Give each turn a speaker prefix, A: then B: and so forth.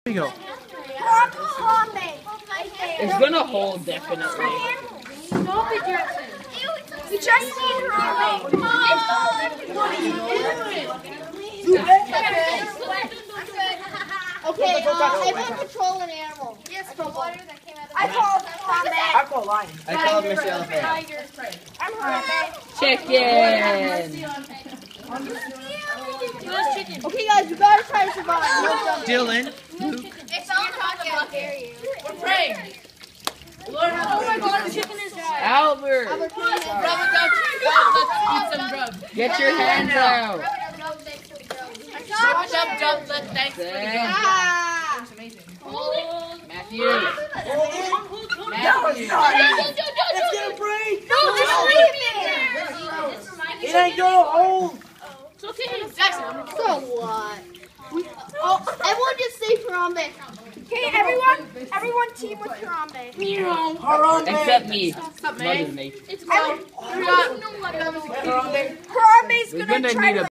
A: Here you go.
B: It's gonna hold, definitely.
C: Stop it, Jackson.
D: You just need Harambe.
C: What are you doing?
D: Okay, everyone control an animal. Yes, the water that came out of the I call lion.
B: I called Miss Elephant.
D: I'm Harambe.
B: Chicken.
D: Okay, guys, you gotta try to survive.
A: Dylan.
D: It's on the bucket.
C: We're praying. Lord, oh my God, the chicken is dead.
B: Albert,
C: Let's eat some drugs.
B: get your hands out.
C: Jump, let's thanks for the drugs. It's amazing.
B: Matthew.
A: It's gonna break.
D: No, just leave it.
A: It ain't gonna hold.
C: It's okay. Jackson.
D: So what? Oh, everyone just say Harambe. Okay, everyone team with Harambe.
A: Harambe.
B: Except me. Mother Nature.
C: It's
D: Harambe's
B: We're gonna need a